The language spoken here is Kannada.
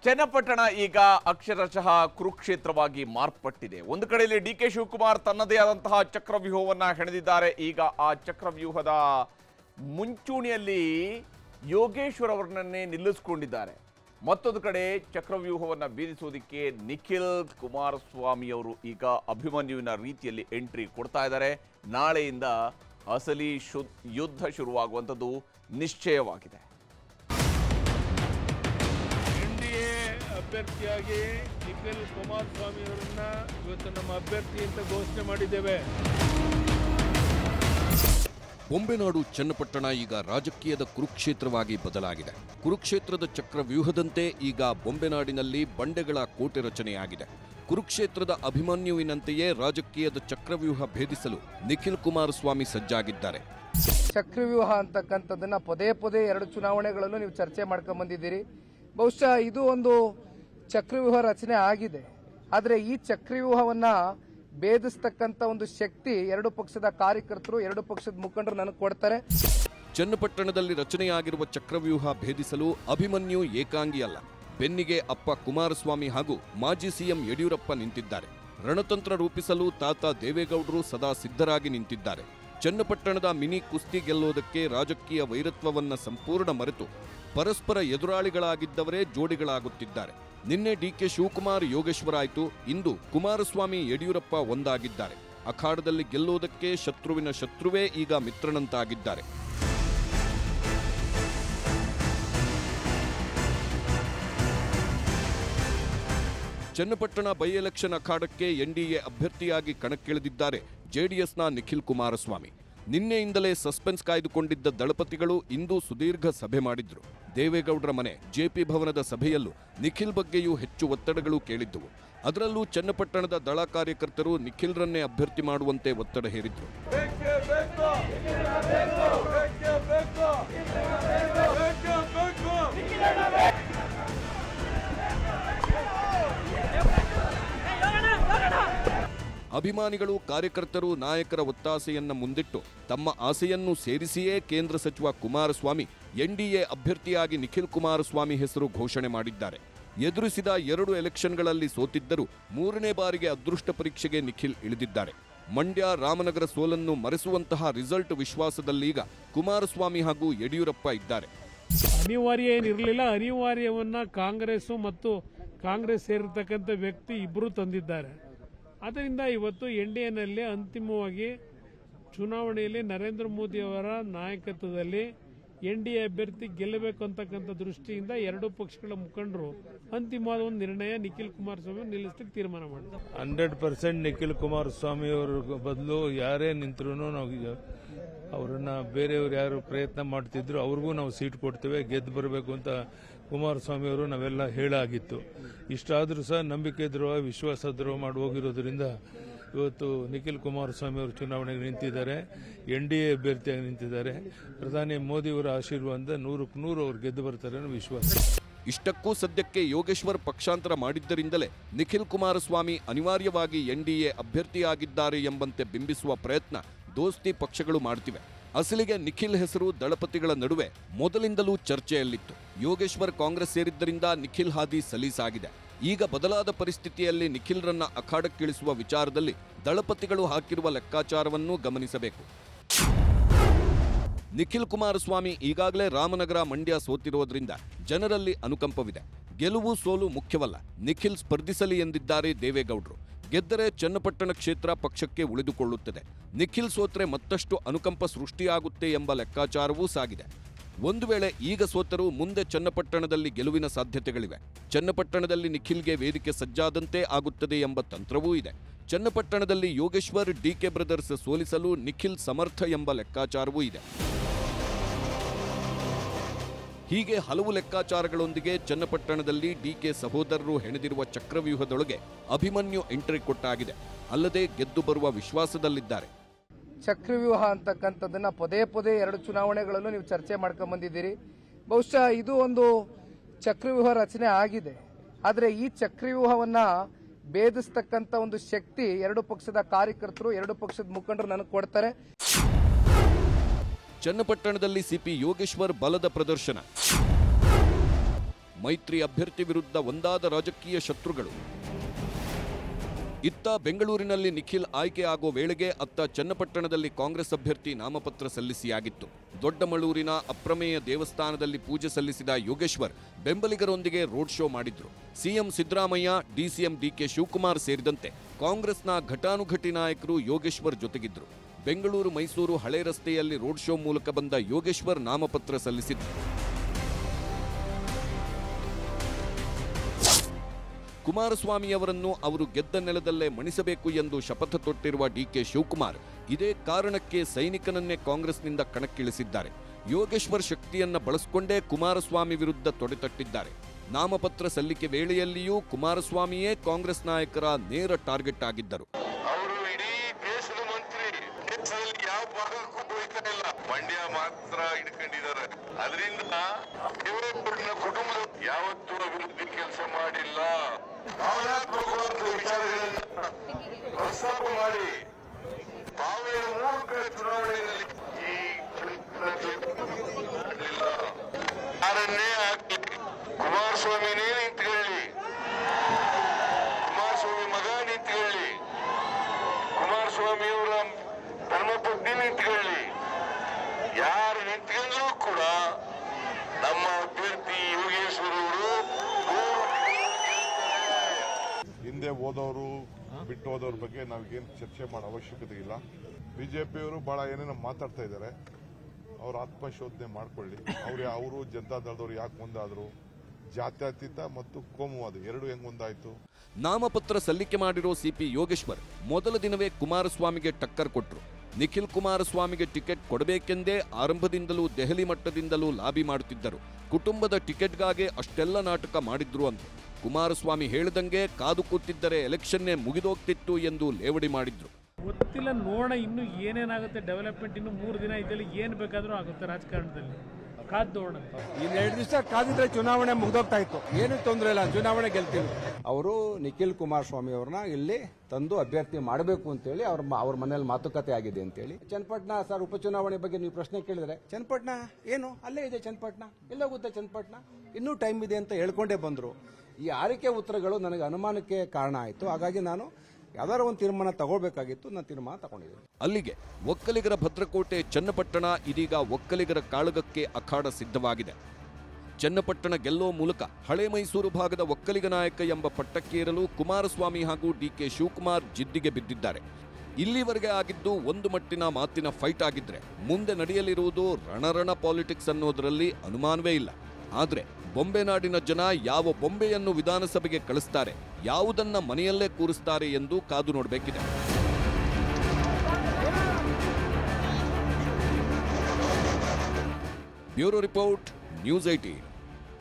ಚನ್ನಪಟ್ಟಣ ಈಗ ಅಕ್ಷರಶಃ ಕುರುಕ್ಷೇತ್ರವಾಗಿ ಮಾರ್ಪಟ್ಟಿದೆ. ಒಂದು ಕಡೆಯಲ್ಲಿ ಡಿ.ಕೆ. ಶಿವಕುಮಾರ್ ತನ್ನದೇ ಆದಂತಹ ಚಕ್ರವ್ಯೂಹವನ್ನ ಹೆಣೆದಿದ್ದಾರೆ. ಈಗ ಆ ಚಕ್ರವ್ಯೂಹದ ಮುಂಚೂಣಿಯಲ್ಲಿ ಯೋಗೇಶ್ವರ್ ಅವರನ್ನೇ ನಿಲ್ಲಿಸಿಕೊಂಡಿದ್ದಾರೆ. ಮತ್ತೊಂದು ಕಡೆ ಚಕ್ರವ್ಯೂಹವನ್ನ ಬೀರಿಸುವುದಕ್ಕೆ ನಿಖಿಲ್ ಕುಮಾರಸ್ವಾಮಿ ಅವರು ಈಗ ಅಭಿಮನ್ಯುವಿನ ರೀತಿಯಲ್ಲಿ ಎಂಟ್ರಿ ಕೊಡ್ತಾ ಇದ್ದಾರೆ. ನಾಳೆಯಿಂದ ಅಸಲಿ ಯುದ್ಧ ಶುರುವಾಗುವಂಥದ್ದು ನಿಶ್ಚಯವಾಗಿದೆ. ಅಭ್ಯರ್ಥಿಯಾಗಿ ನಿಖಿಲ್ ಕುಮಾರಸ್ವಾಮಿ ಅವರನ್ನ ಇವತ್ತು ನಮ್ಮ ಅಭ್ಯರ್ಥಿ ಅಂತ ಘೋಷಣೆ ಮಾಡಿದ್ದೇವೆ. ಬೊಂಬೆನಾಡು ಚನ್ನಪಟ್ಟಣ ಈಗ ರಾಜಕೀಯದ ಕುರುಕ್ಷೇತ್ರವಾಗಿ ಬದಲಾಗಿದೆ. ಕುರುಕ್ಷೇತ್ರದ ಚಕ್ರವ್ಯೂಹದಂತೆ ಈಗ ಬೊಂಬೆನಾಡಿನಲ್ಲಿ ಬಂಡೆಗಳ ಕೋಟೆ ರಚನೆಯಾಗಿದೆ. ಕುರುಕ್ಷೇತ್ರದ ಅಭಿಮನ್ಯುವಿನಂತೆಯೇ ರಾಜಕೀಯದ ಚಕ್ರವ್ಯೂಹ ಭೇದಿಸಲು ನಿಖಿಲ್ ಕುಮಾರಸ್ವಾಮಿ ಸಜ್ಜಾಗಿದ್ದಾರೆ. ಚಕ್ರವ್ಯೂಹ ಅಂತಕ್ಕಂಥದ್ದನ್ನ ಪದೇ ಪದೇ 2 ಚುನಾವಣೆಗಳಲ್ಲೂ ನೀವು ಚರ್ಚೆ ಮಾಡ್ಕೊಂಡ್ ಬಂದಿದ್ದೀರಿ. ಬಹುಶಃ ಇದು ಒಂದು ಚಕ್ರವ್ಯೂಹ ರಚನೆ ಆಗಿದೆ. ಆದರೆ ಈ ಚಕ್ರವ್ಯೂಹವನ್ನ ಭೇದಿಸ್ತಕ್ಕಂಥ ಒಂದು ಶಕ್ತಿ 2 ಪಕ್ಷದ ಕಾರ್ಯಕರ್ತರು 2 ಪಕ್ಷದ ಮುಖಂಡರು ನನಗೆ ಕೊಡ್ತಾರೆ. ಚನ್ನಪಟ್ಟಣದಲ್ಲಿ ರಚನೆಯಾಗಿರುವ ಚಕ್ರವ್ಯೂಹ ಭೇದಿಸಲು ಅಭಿಮನ್ಯು ಏಕಾಂಗಿ ಅಲ್ಲ. ಬೆನ್ನಿಗೆ ಅಪ್ಪ ಕುಮಾರಸ್ವಾಮಿ ಹಾಗೂ ಮಾಜಿ ಸಿಎಂ ಯಡಿಯೂರಪ್ಪ ನಿಂತಿದ್ದಾರೆ. ರಣತಂತ್ರ ರೂಪಿಸಲು ತಾತ ದೇವೇಗೌಡರು ಸದಾ ಸಿದ್ಧರಾಗಿ ನಿಂತಿದ್ದಾರೆ. ಚನ್ನಪಟ್ಟಣದ ಮಿನಿ ಕುಸ್ತಿ ಗೆಲ್ಲೋದಕ್ಕೆ ರಾಜಕೀಯ ವೈರತ್ವವನ್ನ ಸಂಪೂರ್ಣ ಮರೆತು ಪರಸ್ಪರ ಎದುರಾಳಿಗಳಾಗಿದ್ದವರೇ ಜೋಡಿಗಳಾಗುತ್ತಿದ್ದಾರೆ. ನಿನ್ನೆ ಡಿ.ಕೆ. ಶಿವಕುಮಾರ್ ಯೋಗೇಶ್ವರ ಆಯಿತು. ಇಂದು ಕುಮಾರಸ್ವಾಮಿ ಯಡಿಯೂರಪ್ಪ ಒಂದಾಗಿದ್ದಾರೆ. ಅಖಾಡದಲ್ಲಿ ಗೆಲ್ಲೋದಕ್ಕೆ ಶತ್ರುವಿನ ಶತ್ರುವೇ ಈಗ ಮಿತ್ರನಂತಾಗಿದ್ದಾರೆ. ಚನ್ನಪಟ್ಟಣ ಬೈ ಎಲೆಕ್ಷನ್ ಅಖಾಡಕ್ಕೆ ಎನ್ಡಿಎ ಅಭ್ಯರ್ಥಿಯಾಗಿ ಕಣಕ್ಕಿಳಿದಿದ್ದಾರೆ ಜೆಡಿಎಸ್ನ ನಿಖಿಲ್ ಕುಮಾರಸ್ವಾಮಿ. ನಿನ್ನೆಯಿಂದಲೇ ಸಸ್ಪೆನ್ಸ್ ಕಾಯ್ದುಕೊಂಡಿದ್ದ ದಳಪತಿಗಳು ಇಂದು ಸುದೀರ್ಘ ಸಭೆ ಮಾಡಿದ್ರು. ದೇವೇಗೌಡರ ಮನೆ ಜೆಪಿ ಭವನದ ಸಭೆಯಲ್ಲೂ ನಿಖಿಲ್ ಬಗ್ಗೆಯೂ ಹೆಚ್ಚು ಒತ್ತಡಗಳು ಕೇಳಿದ್ದವು. ಅದರಲ್ಲೂ ಚನ್ನಪಟ್ಟಣದ ದಳ ಕಾರ್ಯಕರ್ತರು ನಿಖಿಲ್ರನ್ನೇ ಅಭ್ಯರ್ಥಿ ಮಾಡುವಂತೆ ಒತ್ತಡ ಹೇರಿದ್ರು. ಅಭಿಮಾನಿಗಳು ಕಾರ್ಯಕರ್ತರು ನಾಯಕರ ಒತ್ತಾಸೆಯನ್ನ ಮುಂದಿಟ್ಟು ತಮ್ಮ ಆಸೆಯನ್ನು ಸೇರಿಸಿಯೇ ಕೇಂದ್ರ ಸಚಿವ ಕುಮಾರಸ್ವಾಮಿ ಎನ್ಡಿಎ ಅಭ್ಯರ್ಥಿಯಾಗಿ ನಿಖಿಲ್ ಕುಮಾರಸ್ವಾಮಿ ಹೆಸರು ಘೋಷಣೆ ಮಾಡಿದ್ದಾರೆ. ಎದುರಿಸಿದ 2 ಎಲೆಕ್ಷನ್ಗಳಲ್ಲಿ ಸೋತಿದ್ದರೂ 3ನೇ ಬಾರಿಗೆ ಅದೃಷ್ಟ ಪರೀಕ್ಷೆಗೆ ನಿಖಿಲ್ ಇಳಿದಿದ್ದಾರೆ. ಮಂಡ್ಯ ರಾಮನಗರ ಸೋಲನ್ನು ಮರೆಸುವಂತಹ ರಿಸಲ್ಟ್ ವಿಶ್ವಾಸದಲ್ಲೀಗ ಕುಮಾರಸ್ವಾಮಿ ಹಾಗೂ ಯಡಿಯೂರಪ್ಪ ಇದ್ದಾರೆ. ಅನಿವಾರ್ಯ ಏನಿರಲಿಲ್ಲ. ಅನಿವಾರ್ಯವನ್ನ ಕಾಂಗ್ರೆಸ್ ಮತ್ತು ಕಾಂಗ್ರೆಸ್ ಸೇರಿರ್ತಕ್ಕಂಥ ವ್ಯಕ್ತಿ ಇಬ್ಬರು ತಂದಿದ್ದಾರೆ. ಆದ್ದರಿಂದ ಇವತ್ತು ಎನ್ಡಿಎನಲ್ಲಿ ಅಂತಿಮವಾಗಿ ಚುನಾವಣೆಯಲ್ಲಿ ನರೇಂದ್ರ ಮೋದಿ ಅವರ ನಾಯಕತ್ವದಲ್ಲಿ ಎನ್ಡಿಎ ಅಭ್ಯರ್ಥಿ ಗೆಲ್ಲಬೇಕು ಅಂತಕ್ಕಂಥ ದೃಷ್ಟಿಯಿಂದ 2 ಪಕ್ಷಗಳ ಮುಖಂಡರು ಅಂತಿಮವಾದ ಒಂದು ನಿರ್ಣಯ ನಿಖಿಲ್ ಕುಮಾರಸ್ವಾಮಿ ನಿಲ್ಲಿಸಲಿಕ್ಕೆ ತೀರ್ಮಾನ ಮಾಡಿದ್ದಾರೆ. 100% ನಿಖಿಲ್ ಕುಮಾರಸ್ವಾಮಿ ಅವರ ಬದಲು ಯಾರೇ ನಿಂತರೂ ನಾವು ಅವರನ್ನ ಬೇರೆಯವರು ಯಾರು ಪ್ರಯತ್ನ ಮಾಡ್ತಿದ್ರು ಅವ್ರಿಗೂ ನಾವು ಸೀಟ್ ಕೊಡ್ತೇವೆ, ಗೆದ್ದು ಬರಬೇಕು ಅಂತ ಕುಮಾರಸ್ವಾಮಿ ಅವರು ನಾವೆಲ್ಲ ಹೇಳಾಗಿತ್ತು. ಇಷ್ಟಾದರೂ ಸಹ ನಂಬಿಕೆ ದ್ರೋಹ ವಿಶ್ವಾಸ ದ್ರೋಹ ಮಾಡಿ ಹೋಗಿರೋದ್ರಿಂದ ಇವತ್ತು ನಿಖಿಲ್ ಕುಮಾರಸ್ವಾಮಿ ಅವರು ಚುನಾವಣೆಗೆ ನಿಂತಿದ್ದಾರೆ. ಎನ್ಡಿಎ ಅಭ್ಯರ್ಥಿಯಾಗಿ ನಿಂತಿದ್ದಾರೆ. ಪ್ರಧಾನಿ ಮೋದಿಯವರ ಆಶೀರ್ವಾದ 100ಕ್ಕೆ 100 ಅವರು ಗೆದ್ದು ಬರ್ತಾರೆ ಅನ್ನೋ ವಿಶ್ವಾಸ. ಇಷ್ಟಕ್ಕೂ ಸದ್ಯಕ್ಕೆ ಯೋಗೇಶ್ವರ್ ಪಕ್ಷಾಂತರ ಮಾಡಿದ್ದರಿಂದಲೇ ನಿಖಿಲ್ ಕುಮಾರಸ್ವಾಮಿ ಅನಿವಾರ್ಯವಾಗಿ ಎನ್ಡಿಎ ಅಭ್ಯರ್ಥಿಯಾಗಿದ್ದಾರೆ ಎಂಬಂತೆ ಬಿಂಬಿಸುವ ಪ್ರಯತ್ನ ದೋಸ್ತಿ ಪಕ್ಷಗಳು ಮಾಡುತ್ತಿವೆ. ಅಸಲಿಗೆ ನಿಖಿಲ್ ಹೆಸರು ದಳಪತಿಗಳ ನಡುವೆ ಮೊದಲಿಂದಲೂ ಚರ್ಚೆಯಲ್ಲಿತ್ತು. ಯೋಗೇಶ್ವರ್ ಕಾಂಗ್ರೆಸ್ ಸೇರಿದ್ದರಿಂದ ನಿಖಿಲ್ ಹಾದಿ ಸಲೀಸಾಗಿದೆ. ಈಗ ಬದಲಾದ ಪರಿಸ್ಥಿತಿಯಲ್ಲಿ ನಿಖಿಲ್ರನ್ನ ಅಖಾಡಕ್ಕಿಳಿಸುವ ವಿಚಾರದಲ್ಲಿ ದಳಪತಿಗಳು ಹಾಕಿರುವ ಲೆಕ್ಕಾಚಾರವನ್ನೂ ಗಮನಿಸಬೇಕು. ನಿಖಿಲ್ ಕುಮಾರಸ್ವಾಮಿ ಈಗಾಗಲೇ ರಾಮನಗರ ಮಂಡ್ಯ ಸೋತಿರೋದ್ರಿಂದ ಜನರಲ್ಲಿ ಅನುಕಂಪವಿದೆ. ಗೆಲುವು ಸೋಲು ಮುಖ್ಯವಲ್ಲ, ನಿಖಿಲ್ ಸ್ಪರ್ಧಿಸಲಿ ಎಂದಿದ್ದಾರೆ ದೇವೇಗೌಡರು. ಗೆದ್ದರೆ ಚನ್ನಪಟ್ಟಣ ಕ್ಷೇತ್ರ ಪಕ್ಷಕ್ಕೆ ಉಳಿದುಕೊಳ್ಳುತ್ತದೆ. ನಿಖಿಲ್ ಸೋತ್ರೆ ಮತ್ತಷ್ಟು ಅನುಕಂಪ ಸೃಷ್ಟಿಯಾಗುತ್ತೆ ಎಂಬ ಲೆಕ್ಕಾಚಾರವೂ ಸಾಗಿದೆ. ಒಂದು ವೇಳೆ ಈಗ ಸೋತರೂ ಮುಂದೆ ಚನ್ನಪಟ್ಟಣದಲ್ಲಿ ಗೆಲುವಿನ ಸಾಧ್ಯತೆಗಳಿವೆ. ಚನ್ನಪಟ್ಟಣದಲ್ಲಿ ನಿಖಿಲ್ಗೆ ವೇದಿಕೆ ಸಜ್ಜಾದಂತೆ ಆಗುತ್ತದೆ ಎಂಬ ತಂತ್ರವೂ ಇದೆ. ಚನ್ನಪಟ್ಟಣದಲ್ಲಿ ಯೋಗೇಶ್ವರ್ ಡಿ.ಕೆ. ಬ್ರದರ್ಸ್ ಸೋಲಿಸಲು ನಿಖಿಲ್ ಸಮರ್ಥ ಎಂಬ ಲೆಕ್ಕಾಚಾರವೂ ಇದೆ. ಹೀಗೆ ಹಲವು ಲೆಕ್ಕಾಚಾರಗಳೊಂದಿಗೆ ಚನ್ನಪಟ್ಟಣದಲ್ಲಿ ಡಿ.ಕೆ. ಸಹೋದರರು ಹೆಣೆದಿರುವ ಚಕ್ರವ್ಯೂಹದೊಳಗೆ ಅಭಿಮನ್ಯು ಎಂಟ್ರಿ ಕೊಟ್ಟಾಗಿದೆ. ಅಲ್ಲದೆ ಗೆದ್ದು ಬರುವ ವಿಶ್ವಾಸದಲ್ಲಿದ್ದಾರೆ. ಚಕ್ರವ್ಯೂಹ ಅಂತಕ್ಕಂಥದ್ದನ್ನ ಪದೇ ಪದೇ 2 ಚುನಾವಣೆಗಳಲ್ಲೂ ನೀವು ಚರ್ಚೆ ಮಾಡ್ಕೊಂಡ್ ಬಂದಿದ್ದೀರಿ. ಬಹುಶಃ ಇದು ಒಂದು ಚಕ್ರವ್ಯೂಹ ರಚನೆ ಆಗಿದೆ. ಆದರೆ ಈ ಚಕ್ರವ್ಯೂಹವನ್ನ ಭೇದಿಸ್ತಕ್ಕಂಥ ಒಂದು ಶಕ್ತಿ 2 ಪಕ್ಷದ ಕಾರ್ಯಕರ್ತರು 2 ಪಕ್ಷದ ಮುಖಂಡರು ನನಗೆ ಕೊಡ್ತಾರೆ. ಚನ್ನಪಟ್ಟಣದಲ್ಲಿ ಸಿಪಿ ಯೋಗೇಶ್ವರ್ ಬಲದ ಪ್ರದರ್ಶನ. ಮೈತ್ರಿ ಅಭ್ಯರ್ಥಿ ವಿರುದ್ಧ ಒಂದಾದ ರಾಜಕೀಯ ಶತ್ರುಗಳು. ಇತ್ತ ಬೆಂಗಳೂರಿನಲ್ಲಿ ನಿಖಿಲ್ ಆಯ್ಕೆ ಆಗೋ ವೇಳೆಗೆ ಅತ್ತ ಚನ್ನಪಟ್ಟಣದಲ್ಲಿ ಕಾಂಗ್ರೆಸ್ ಅಭ್ಯರ್ಥಿ ನಾಮಪತ್ರ ಸಲ್ಲಿಸಿಯಾಗಿತ್ತು. ದೊಡ್ಡಮಳೂರಿನ ಅಪ್ರಮೇಯ ದೇವಸ್ಥಾನದಲ್ಲಿ ಪೂಜೆ ಸಲ್ಲಿಸಿದ ಯೋಗೇಶ್ವರ್ ಬೆಂಬಲಿಗರೊಂದಿಗೆ ರೋಡ್ ಶೋ ಮಾಡಿದ್ರು. CM Siddaramaiah, DCM DK Shivakumar ಸೇರಿದಂತೆ ಕಾಂಗ್ರೆಸ್ನ ಘಟಾನುಘಟಿ ನಾಯಕರು ಯೋಗೇಶ್ವರ್ ಜೊತೆಗಿದ್ರು. ಬೆಂಗಳೂರು ಮೈಸೂರು ಹಳೆ ರಸ್ತೆಯಲ್ಲಿ ರೋಡ್ ಶೋ ಮೂಲಕ ಬಂದ ಯೋಗೇಶ್ವರ್ ನಾಮಪತ್ರ ಸಲ್ಲಿಸಿದ್ರು. ಕುಮಾರಸ್ವಾಮಿಯವರನ್ನು ಅವರು ಗೆದ್ದ ನೆಲದಲ್ಲೇ ಮಣಿಸಬೇಕು ಎಂದು ಶಪಥ ತೊಟ್ಟಿರುವ ಡಿಕೆ ಶಿವಕುಮಾರ್ ಇದೇ ಕಾರಣಕ್ಕೆ ಸೈನಿಕನನ್ನೇ ಕಾಂಗ್ರೆಸ್ನಿಂದ ಕಣಕ್ಕಿಳಿಸಿದ್ದಾರೆ. ಯೋಗೇಶ್ವರ್ ಶಕ್ತಿಯನ್ನ ಬಳಸಿಕೊಂಡೇ ಕುಮಾರಸ್ವಾಮಿ ವಿರುದ್ಧ ತೊಡೆತಟ್ಟಿದ್ದಾರೆ. ನಾಮಪತ್ರ ಸಲ್ಲಿಕೆ ವೇಳೆಯಲ್ಲಿಯೂ ಕುಮಾರಸ್ವಾಮಿಯೇ ಕಾಂಗ್ರೆಸ್ ನಾಯಕರ ನೇರ ಟಾರ್ಗೆಟ್ ಆಗಿದ್ದರು. ಅವರು ಇಡೀ ದೇಶದ ಮಂತ್ರಿ, ದೇಶದಲ್ಲಿ ಯಾವ ಭಾಗಕ್ಕೂ ಹೋಗ್ತಾ ಇಲ್ಲ, ಮಂಡ್ಯ ಮಾತ್ರ ಹಿಡ್ಕೊಂಡಿದ್ದಾರೆ. ಅದರಿಂದ ದೇವೇಗೌಡನ ಕುಟುಂಬದ ಯಾವತ್ತೂ ಅಭಿವೃದ್ಧಿ ಕೆಲಸ ಮಾಡಿಲ್ಲ. ಭಾವನಾತ್ಮಕವಾದ ವಿಚಾರಗಳನ್ನು ಪ್ರಸ್ತಾಪ ಮಾಡಿ ತಾವೇ 3 ಕಡೆ ಚುನಾವಣೆಯಲ್ಲಿ ಈ ಮಾಡಲಿಲ್ಲ. ಯಾರನ್ನೇ ಹಾಕಿ ಕುಮಾರಸ್ವಾಮಿನೇ ನಿಂತ್ಕೊಳ್ಳಿ, ಕುಮಾರಸ್ವಾಮಿ ಮಗ ನಿಂತ್ಕೊಳ್ಳಿ, ಕುಮಾರಸ್ವಾಮಿಯವರ ಧರ್ಮಪತ್ನಿ ನಿಂತ್ಕೊಳ್ಳಿ, ಯಾರು ನಿಂತ್ಕೊಂಡ್ರೂ ಕೂಡ ನಮ್ಮ ಅಭ್ಯರ್ಥಿ ಯೋಗೇಶ್ವರ್ ಅವರು ಹಿಂದೆ ಹೋದವರು ಬಿಟ್ಟು ಹೋದವ್ರ ಬಗ್ಗೆ ನಾವೇನು ಚರ್ಚೆ ಮಾಡೋ ಅವಶ್ಯಕತೆ ಇಲ್ಲ. ಬಿಜೆಪಿಯವರು ಬಹಳ ಏನೇನೋ ಮಾತಾಡ್ತಾ ಇದ್ದಾರೆ, ಅವ್ರ ಆತ್ಮಶೋಧನೆ ಮಾಡ್ಕೊಳ್ಳಿ. ಅವರು ಜನತಾದಳದವ್ರು ಯಾಕೆ ಮುಂದಾದ್ರು, ಜಾತ್ಯತೀತ ಮತ್ತು ಕೋಮುವಾದ ಎರಡು ಹೆಂಗ್ ಮುಂದಾಯ್ತು. ನಾಮಪತ್ರ ಸಲ್ಲಿಕೆ ಮಾಡಿರೋ ಸಿಪಿ ಯೋಗೇಶ್ವರ್ ಮೊದಲ ದಿನವೇ ಕುಮಾರಸ್ವಾಮಿಗೆ ಟಕ್ಕರ್ ಕೊಟ್ರು. ನಿಖಿಲ್ ಕುಮಾರಸ್ವಾಮಿಗೆ ಟಿಕೆಟ್ ಕೊಡಬೇಕೆಂದೇ ಆರಂಭದಿಂದಲೂ ದೆಹಲಿ ಮಟ್ಟದಿಂದಲೂ ಲಾಬಿ ಮಾಡುತ್ತಿದ್ದರು. ಕುಟುಂಬದ ಟಿಕೆಟ್ಗಾಗೆ ಅಷ್ಟೆಲ್ಲ ನಾಟಕ ಮಾಡಿದ್ರು ಅಂತ ಕುಮಾರಸ್ವಾಮಿ ಹೇಳಿದಂಗೆ ಕಾದು ಕೂತಿದ್ದರೆ ಎಲೆಕ್ಷನ್ನೇ ಮುಗಿದೋಗ್ತಿತ್ತು ಎಂದು ಲೇವಡಿ ಮಾಡಿದ್ರು. ಗೊತ್ತಿಲ್ಲ, ನೋಡೋಣ ಇನ್ನು ಏನೇನಾಗುತ್ತೆ ಡೆವಲಪ್ಮೆಂಟ್. ಇನ್ನು 3 ದಿನ ಇದರಲ್ಲಿ ಏನು ಬೇಕಾದರೂ ಆಗುತ್ತೆ ರಾಜಕಾರಣದಲ್ಲಿ. ಕಾದು ನೋಡೋಣ. ಇನ್ನು 2 ದಿವಸ ಕಾದಿದ್ರೆ ಚುನಾವಣೆ ಮುಗ್ದೋಗ್ತಾ ಇತ್ತು. ಏನು ತೊಂದರೆ ಇಲ್ಲ, ಚುನಾವಣೆ ಗೆಲ್ತೀವಿ. ಅವರು ನಿಖಿಲ್ ಕುಮಾರಸ್ವಾಮಿ ಅವ್ರನ್ನ ಇಲ್ಲಿ ತಂದು ಅಭ್ಯರ್ಥಿ ಮಾಡಬೇಕು ಅಂತೇಳಿ ಅವ್ರ ಮನೇಲಿ ಮಾತುಕತೆ ಆಗಿದೆ ಅಂತೇಳಿ. ಚನ್ನಪಟ್ಟಣ ಸರ್ ಉಪಚುನಾವಣೆ ಬಗ್ಗೆ ನೀವು ಪ್ರಶ್ನೆ ಕೇಳಿದ್ರೆ, ಚನ್ನಪಟ್ಟಣ ಏನು ಅಲ್ಲೇ ಇದೆ, ಚನ್ನಪಟ್ಟಣ ಎಲ್ಲೋಗುತ್ತೆ, ಚನ್ನಪಟ್ಟಣ ಇನ್ನೂ ಟೈಮ್ ಇದೆ ಅಂತ ಹೇಳ್ಕೊಂಡೇ ಬಂದ್ರು. ಈ ಆರಿಕೆ ಉತ್ತರಗಳು ನನಗೆ ಅನುಮಾನಕ್ಕೆ ಕಾರಣ ಆಯಿತು. ಹಾಗಾಗಿ ನಾನು ಯಾವ್ದಾದ್ರು ಒಂದು ತೀರ್ಮಾನ ತಗೊಳ್ಬೇಕಾಗಿತ್ತು, ನಾನು ತೀರ್ಮಾನ ತಗೊಂಡಿದ್ದೀನಿ. ಅಲ್ಲಿಗೆ ಒಕ್ಕಲಿಗರ ಭದ್ರಕೋಟೆ ಚನ್ನಪಟ್ಟಣ ಇದೀಗ ಒಕ್ಕಲಿಗರ ಕಾಳಗಕ್ಕೆ ಅಖಾಡ ಸಿದ್ಧವಾಗಿದೆ. ಚನ್ನಪಟ್ಟಣ ಗೆಲ್ಲೋ ಮೂಲಕ ಹಳೆ ಮೈಸೂರು ಭಾಗದ ಒಕ್ಕಲಿಗ ನಾಯಕ ಎಂಬ ಪಟ್ಟಕ್ಕೇರಲು ಕುಮಾರಸ್ವಾಮಿ ಹಾಗೂ ಡಿಕೆ ಶಿವಕುಮಾರ್ ಜಿದ್ದಿಗೆ ಬಿದ್ದಿದ್ದಾರೆ. ಇಲ್ಲಿವರೆಗೆ ಆಗಿದ್ದು ಒಂದು ಮಟ್ಟಿನ ಮಾತಿನ ಫೈಟ್ ಆಗಿದ್ರೆ, ಮುಂದೆ ನಡೆಯಲಿರುವುದು ರಣರಣ ಪಾಲಿಟಿಕ್ಸ್ ಅನ್ನೋದರಲ್ಲಿ ಅನುಮಾನವೇ ಇಲ್ಲ. ಆದರೆ ಬೊಂಬೆನಾಡಿನ ಜನ ಯಾವ ಬೊಂಬೆಯನ್ನು ವಿಧಾನಸಭೆಗೆ ಕಳಿಸ್ತಾರೆ, ಯಾವುದನ್ನ ಮನೆಯಲ್ಲೇ ಕೂರಿಸ್ತಾರೆ ಎಂದು ಕಾದು ನೋಡಬೇಕಿದೆ. Bureau report, news 18.